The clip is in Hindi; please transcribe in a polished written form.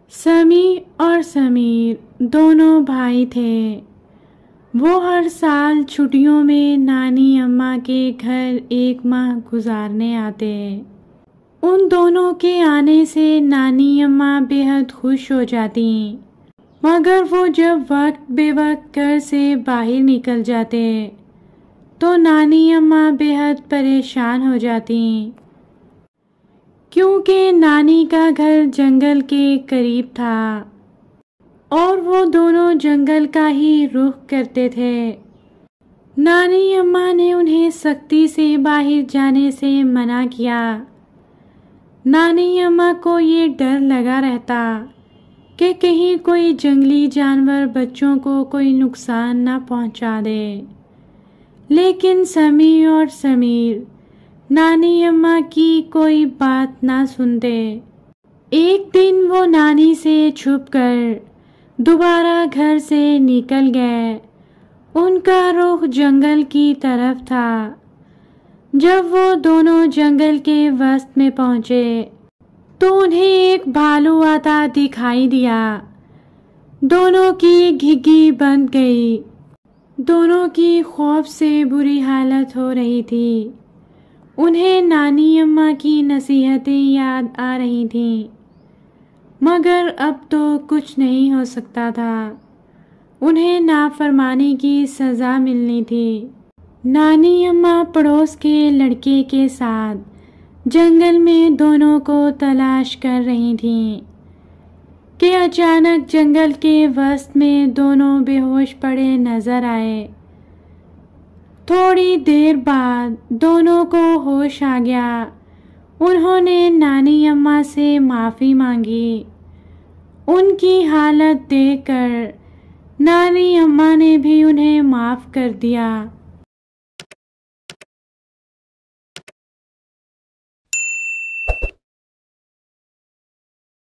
समी और समीर दोनों भाई थे। वो हर साल छुट्टियों में नानी अम्मा के घर एक माह गुजारने आते। उन दोनों के आने से नानी अम्मा बेहद खुश हो जाती, मगर वो जब वक्त बेवक्त घर से बाहर निकल जाते तो नानी अम्मा बेहद परेशान हो जाती, क्योंकि नानी का घर जंगल के करीब था और वो दोनों जंगल का ही रुख करते थे। नानी अम्मा ने उन्हें सख्ती से बाहर जाने से मना किया। नानी अम्मा को ये डर लगा रहता कि कहीं कोई जंगली जानवर बच्चों को कोई नुकसान न पहुंचा दे। लेकिन समी और समीर नानी अम्मा की कोई बात ना सुनते। एक दिन वो नानी से छुपकर दोबारा घर से निकल गए। उनका रुख जंगल की तरफ था। जब वो दोनों जंगल के वसत में पहुंचे तो उन्हें एक भालू आता दिखाई दिया। दोनों की घिघी बंद गई। दोनों की खौफ से बुरी हालत हो रही थी। उन्हें नानी अम्मा की नसीहतें याद आ रही थीं, मगर अब तो कुछ नहीं हो सकता था। उन्हें नाफरमानी की सज़ा मिलनी थी। नानी अम्मा पड़ोस के लड़के के साथ जंगल में दोनों को तलाश कर रही थीं कि अचानक जंगल के वसत में दोनों बेहोश पड़े नजर आए। थोड़ी देर बाद दोनों को होश आ गया। उन्होंने नानी अम्मा से माफ़ी मांगी। उनकी हालत देखकर नानी अम्मा ने भी उन्हें माफ़ कर दिया।